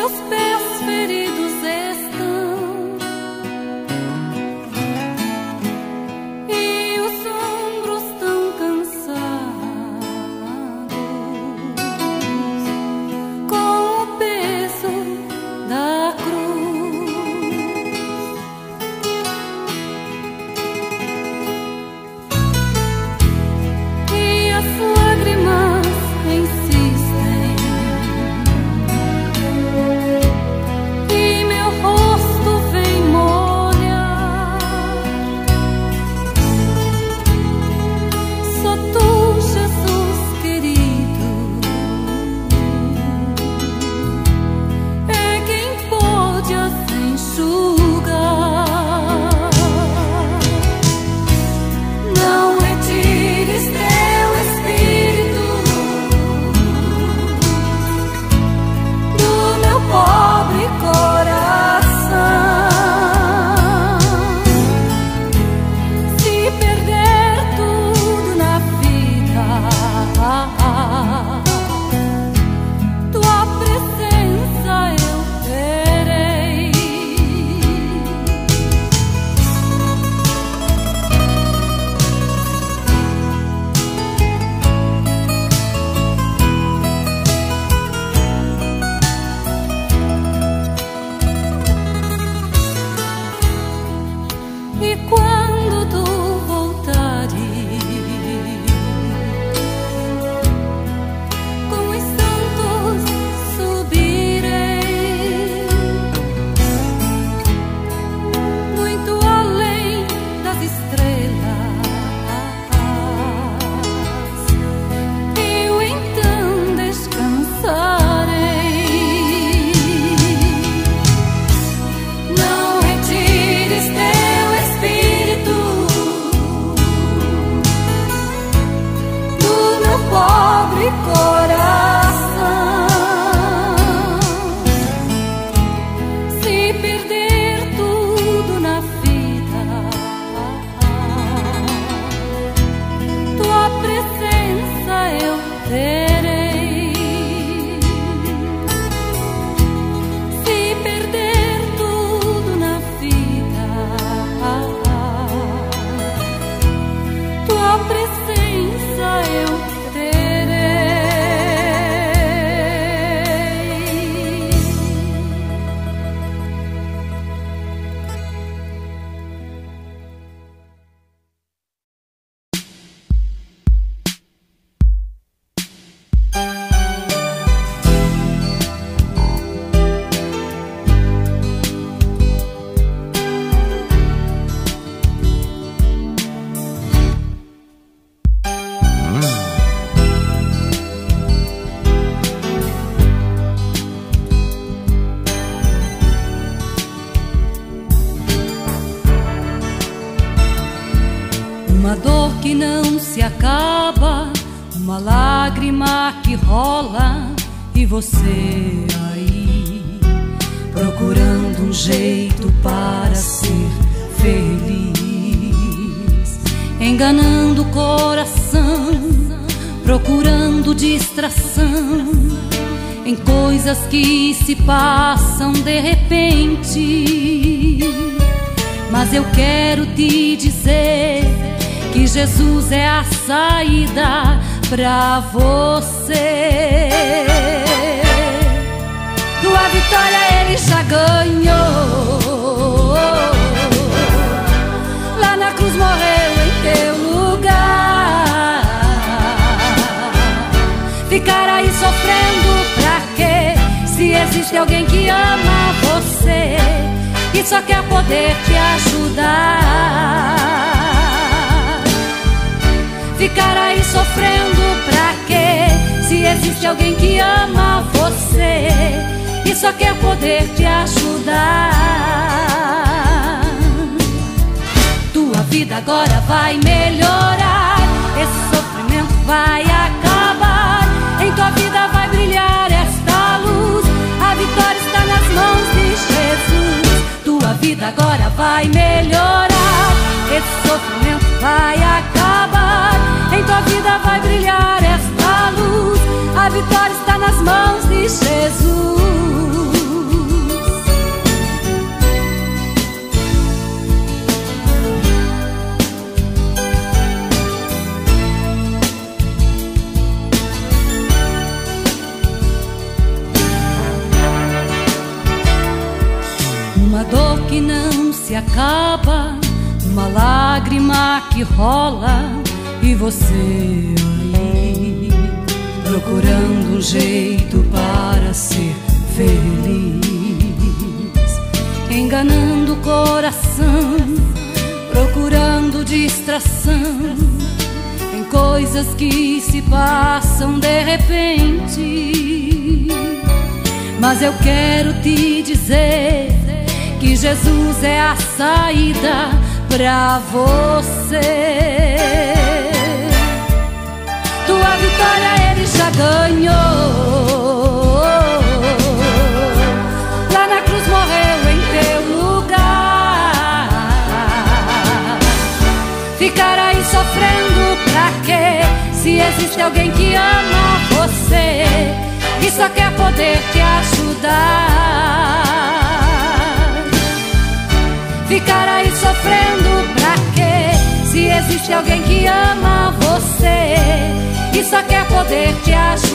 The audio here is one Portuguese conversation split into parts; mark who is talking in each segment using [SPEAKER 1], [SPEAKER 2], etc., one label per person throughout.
[SPEAKER 1] Uma dor que não se acaba, uma lágrima que rola, e você aí procurando um jeito para ser feliz, enganando o coração, procurando distração em coisas que se passam de repente. Mas eu quero te dizer que Jesus é a saída pra você. Tua vitória Ele já ganhou, lá na cruz morreu em teu lugar. Ficar aí sofrendo pra quê? Se existe alguém que ama você e só quer poder te ajudar. Ficar aí sofrendo pra quê? Se existe alguém que ama você e só quer poder te ajudar. Tua vida agora vai melhorar, esse sofrimento vai acabar. Em tua vida vai brilhar esta luz, a vitória está nas mãos de Jesus. Tua vida agora vai melhorar, esse sofrimento vai acabar. Em tua vida vai brilhar esta luz, a vitória está nas mãos de Jesus. uma dor que não se acaba, uma lágrima que rola, e você aí procurando um jeito para ser feliz, enganando o coração, procurando distração em coisas que se passam de repente. Mas eu quero te dizer que Jesus é a saída pra você. Tua vitória Ele já ganhou, lá na cruz morreu em teu lugar. Ficar aí sofrendo pra quê? Se existe alguém que ama você e só quer poder te ajudar. Ficar aí sofrendo pra quê? Se existe alguém que ama você e só quer poder te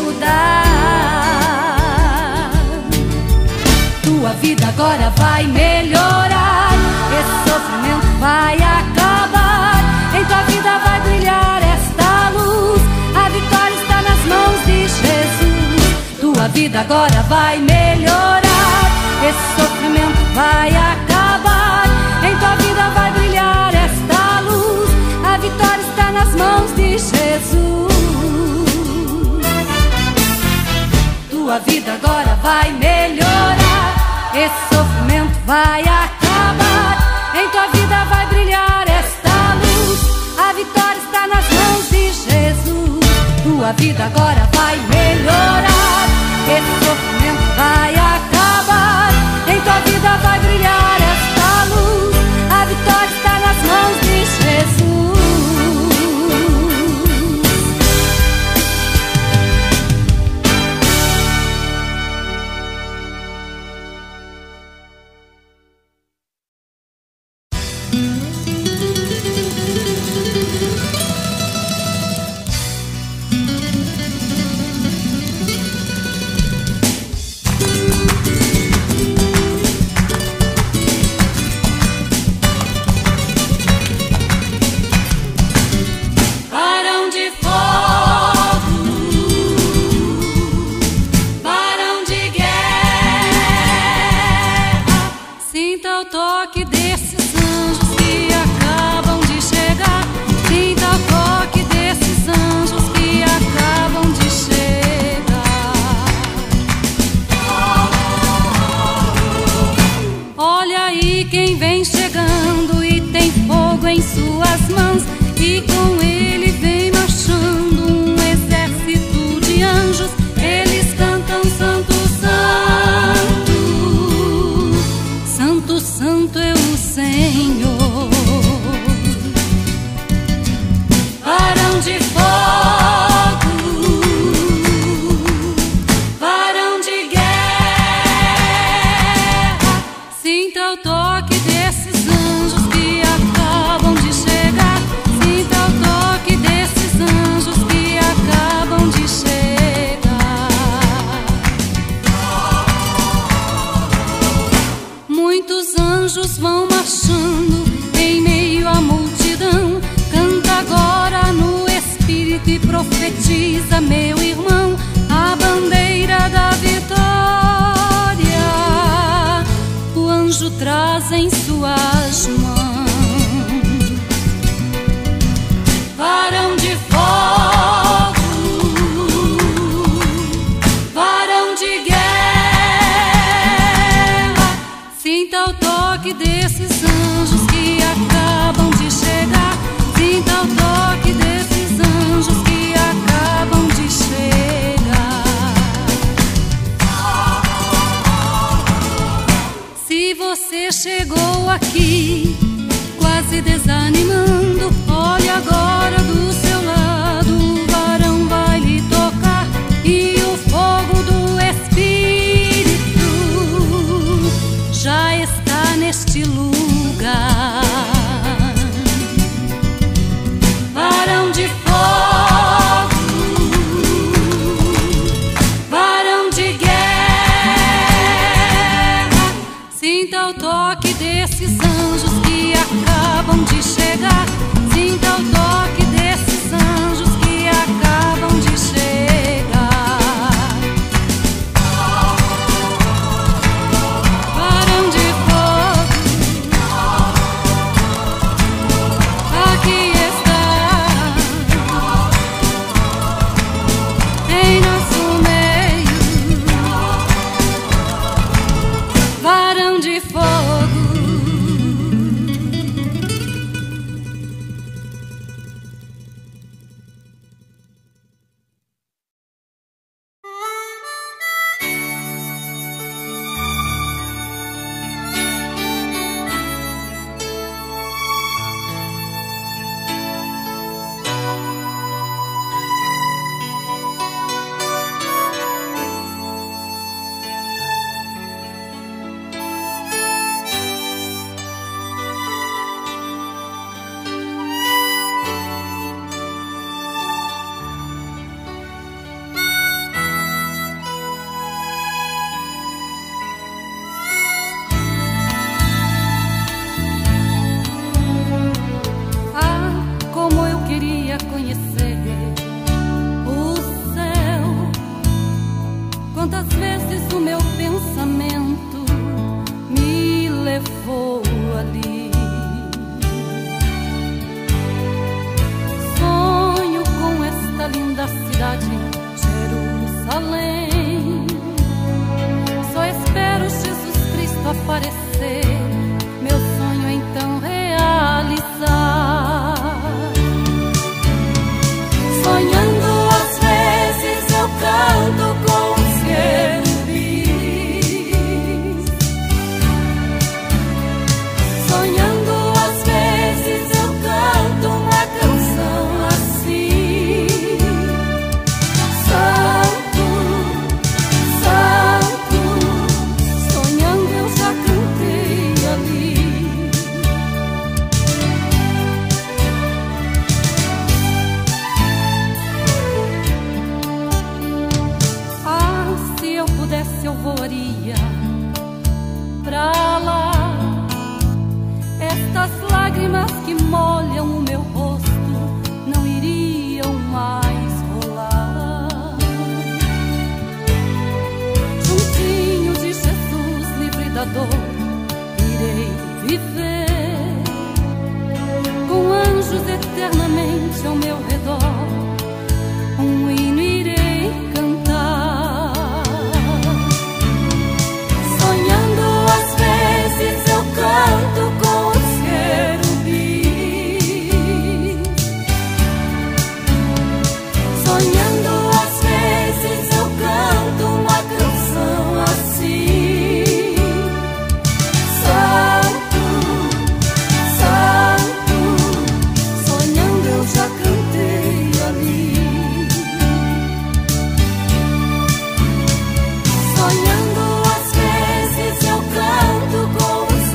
[SPEAKER 1] ajudar. Tua vida agora vai melhorar, esse sofrimento vai acabar, em tua vida vai brilhar esta luz, a vitória está nas mãos de Jesus. Tua vida agora vai melhorar, esse sofrimento vai acabar, em tua vida vai brilhar esta luz, a vitória está nas mãos de Jesus. Tua vida agora vai melhorar, esse sofrimento vai acabar, em tua vida vai brilhar esta luz, a vitória está nas mãos de Jesus. Tua vida agora vai melhorar, esse sofrimento vai acabar, em tua vida vai brilhar esta luz, a vitória está nas mãos de Jesus. Profetiza, meu irmão, a bandeira da vitória. O anjo traz em suas mãos, varão de fogo, varão de guerra. Sinta o toque desses anjos que acabam de chegar. Sinta o toque desses anjos que acabam de chegar. Se você chegou aqui quase desanimando, olhe agora do seu lado, o varão vai lhe tocar e o fogo do Espírito já está neste lugar. Varão de fogo, varão de guerra, sinta Sinta o toque desses anjos que acabam de chegar. Sinta o toque desses anjos que acabam de chegar. Varão de fogo, aqui está, em nosso meio. Varão de fogo. Quantas vezes o meu pensamento me levou ali. Sonho com esta linda cidade, Jerusalém. Só espero Jesus Cristo aparecer, meu sonho então realizar. Sonhando às vezes eu canto com eu voaria pra lá. Estas lágrimas que molham o meu rosto não iriam mais rolar. Juntinho de Jesus, livre da dor, irei viver com anjos eternamente ao meu redor. Um hino irei cantar. Canto com os querubins. Sonhando às vezes eu canto uma canção assim. Santo, Santo, sonhando eu já cantei ali. Sonhando às vezes eu canto com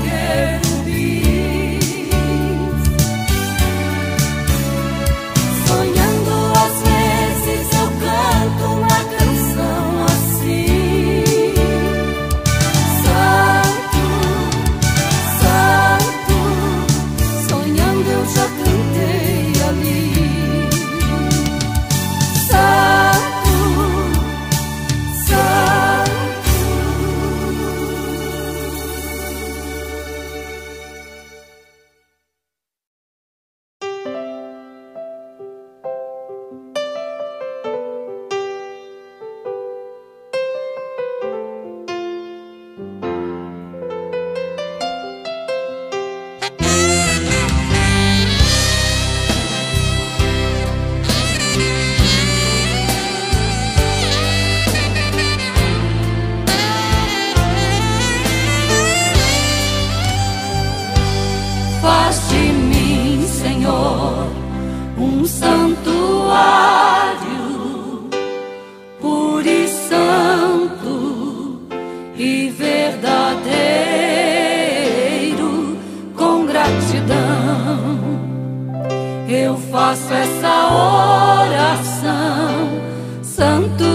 [SPEAKER 1] um santuário puro e santo e verdadeiro. Com gratidão eu faço essa oração,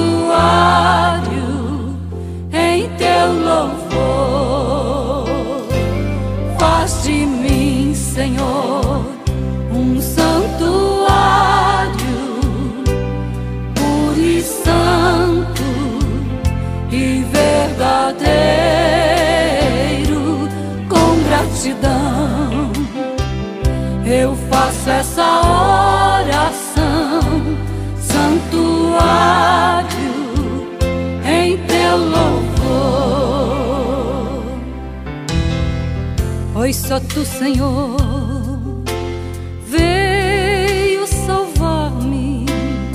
[SPEAKER 1] santuário em teu louvor. faço essa oração, santuário em teu louvor. Pois só tu, Senhor, veio salvar-me,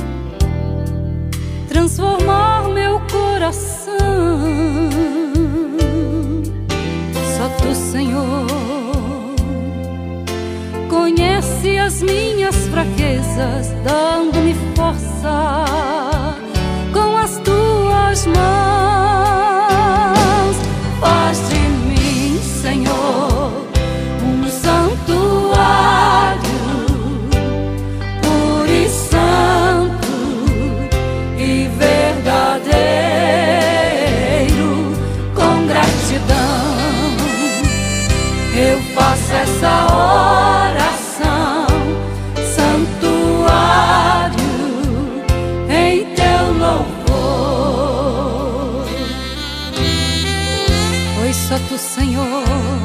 [SPEAKER 1] transformar meu coração. Só tu, Senhor, conhece as minhas fraquezas, dando-me força com as tuas mãos. Faz de mim, Senhor, um santuário puro e santo e verdadeiro. Com gratidão eu faço essa oração, santuário em teu louvor. Pois só tu, Senhor,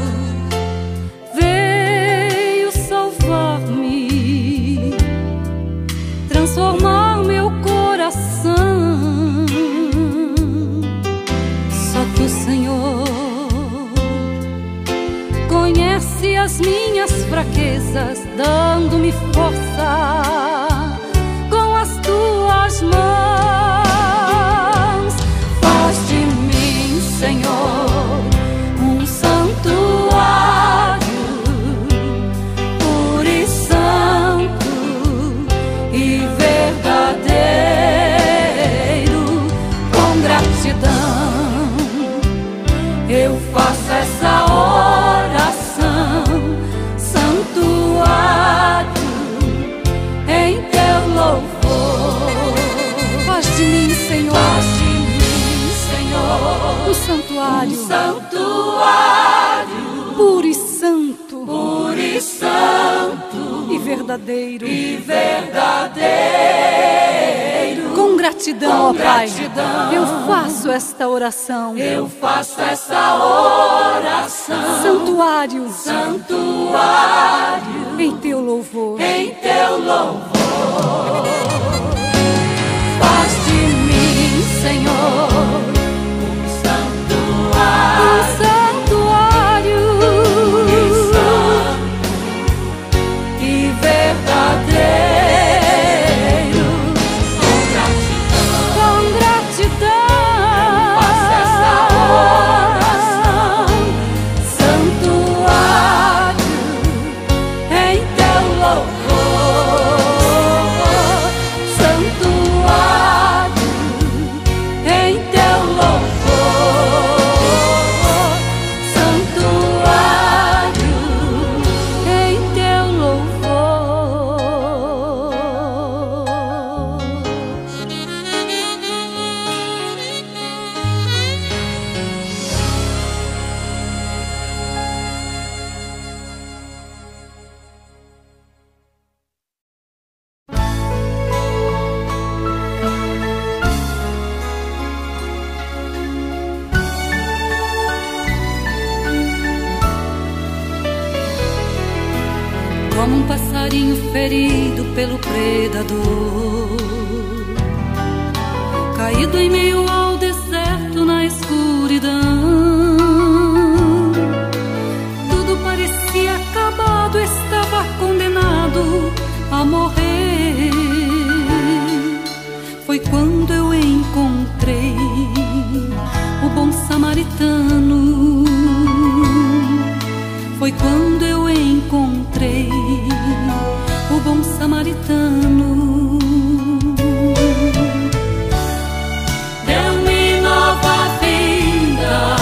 [SPEAKER 1] veio salvar-me, transformar meu coração. Só tu, Senhor, conhece as minhas fraquezas, dando-me força com as tuas mãos. Faz de mim, Senhor, um santuário puro e santo e verdadeiro. Com gratidão eu faço essa oração, santuário em teu louvor. Faz de mim, Senhor, faz de mim, Senhor, um santuário, puro e santo e verdadeiro, Com gratidão, ó Pai, eu faço esta oração, santuário em teu louvor,
[SPEAKER 2] Faz de mim, Senhor, um santuário e verdadeiro.
[SPEAKER 1] com gratidão
[SPEAKER 2] Faça essa oração,
[SPEAKER 1] santuário em teu louvor, santuário em teu louvor, santuário em teu louvor. Como um passarinho ferido pelo predador, caído em meio ao deserto na escuridão. Tudo parecia acabado, estava condenado a morrer. Foi quando eu encontrei o bom samaritano. Foi quando eu encontrei o bom samaritano.
[SPEAKER 2] deu-me nova vida.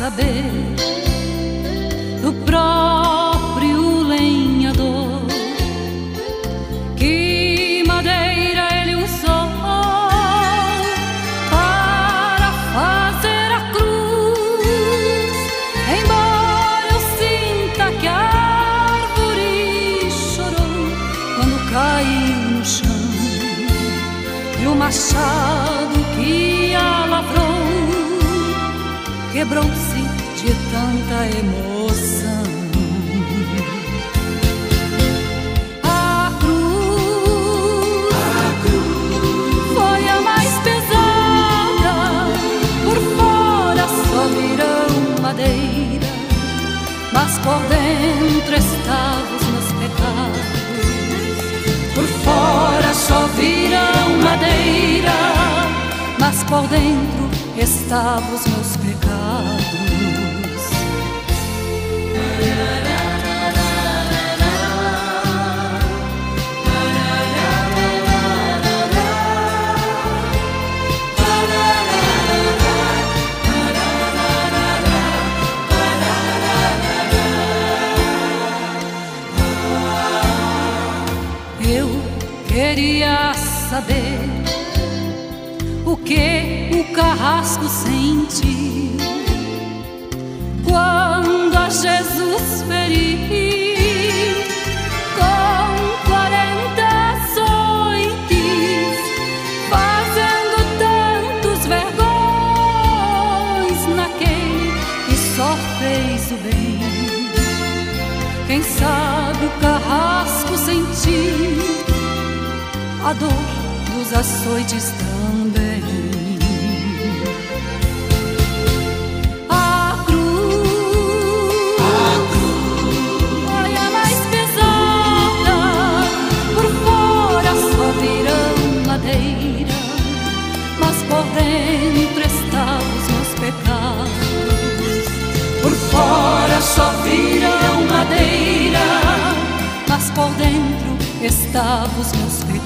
[SPEAKER 1] saber do próprio lenhador que madeira ele usou para fazer a cruz. Embora eu sinta que a árvore chorou quando caiu no chão, e o machado que a lavrou quebrou-se de tanta emoção. A cruz foi a mais pesada, por fora só virão madeira, mas por dentro estavam os meus pecados. Por fora só virão madeira, mas por dentro estavam os meus pecados. Eu queria saber o que o carrasco sentiu quando a Jesus feriu com 40 açoites, fazendo tantos vergões naquele que só fez o bem. Quem sabe o carrasco sentiu a dor dos açoites também. A cruz foi a mais pesada, por fora só virão madeira, mas por dentro estavam os meus pecados. Por fora só virão madeira, mas por dentro estavam os meus pecados.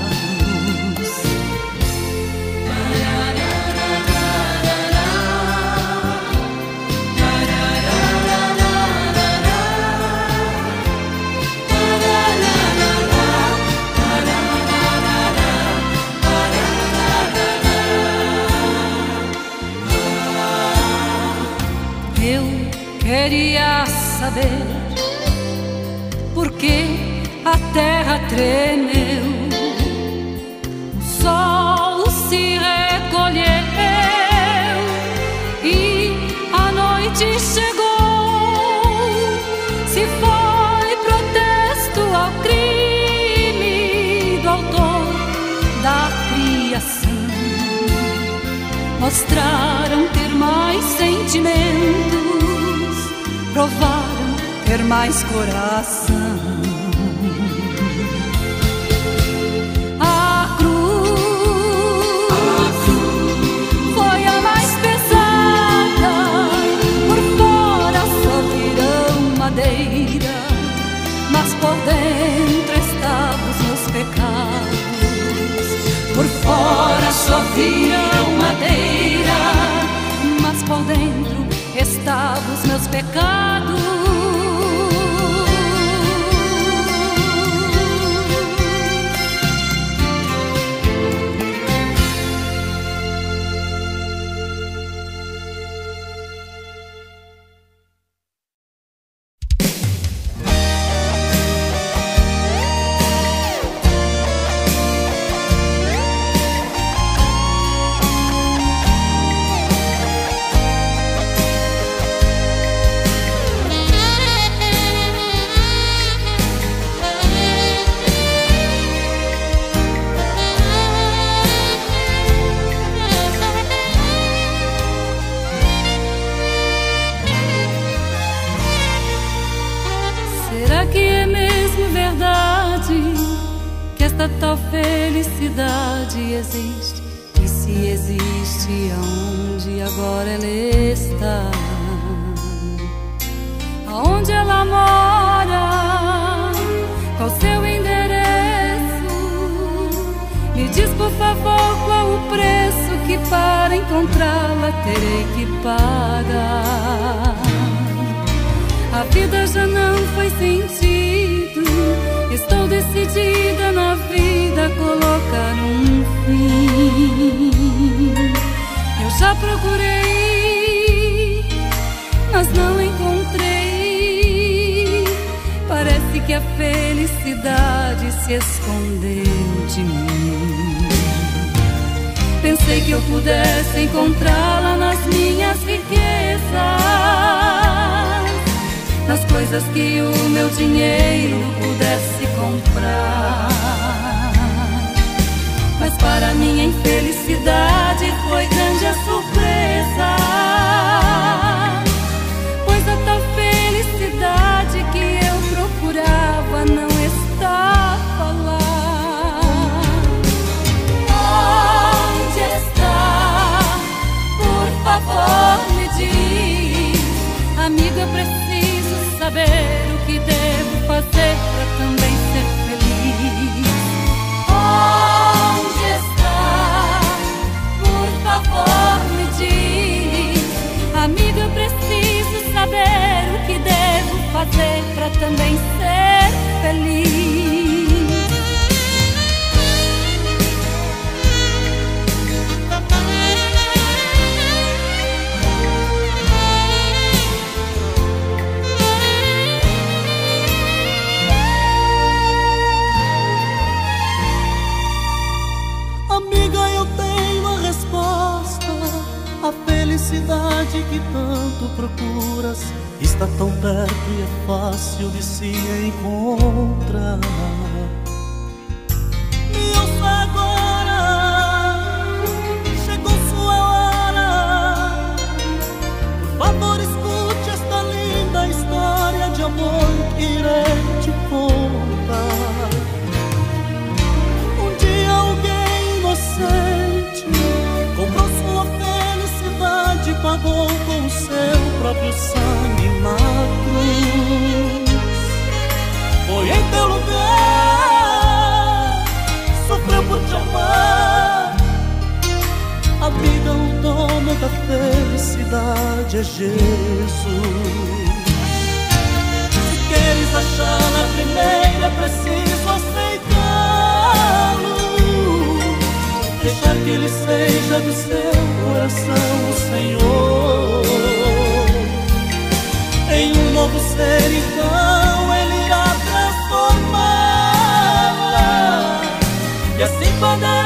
[SPEAKER 1] Eu queria saber por que a terra tremeu, o sol se recolheu e a noite chegou. Se foi protesto ao crime do autor da criação, mostraram ter mais sentimentos, provaram ter mais coração. A cruz foi a mais pesada, por fora só virão madeira, mas por dentro estavam os meus pecados. Por fora só virão madeira, mas por dentro estavam os meus pecados. Tal felicidade existe, e se existe, aonde agora ela está? Aonde ela mora? Qual seu endereço? Me diz por favor qual o preço que para encontrá-la terei que pagar. A vida já não faz sentido, estou decidida na vida a colocar um fim. Eu já procurei, mas não encontrei. Parece que a felicidade se escondeu de mim. Pensei que eu pudesse encontrá-la nas minhas riquezas, nas coisas que o meu dinheiro pudesse comprar. Mas para minha infelicidade foi grande a surpresa, pois a tal felicidade que eu procurava não estava lá. Onde está? Por favor me diz, amiga, eu preciso saber o que devo fazer para também ser feliz. Onde está? Por favor me diz, amiga, eu preciso saber o que devo fazer para também ser feliz.
[SPEAKER 3] A felicidade que tanto procuras está tão perto e é fácil de se encontrar. Me ouça agora, chegou sua hora. Por favor, escute esta linda história de amor que irei te contar. Um dia alguém inocente comprou sua felicidade, pagou com o seu próprio sangue na cruz. Foi em teu lugar, sofreu por te amar. Amiga, o dono da felicidade é Jesus. Se queres achar na primeira, é preciso aceitá-lo, deixar que ele seja do seu coração o Senhor. Em um novo ser, então, ele irá transformá-la, e assim poder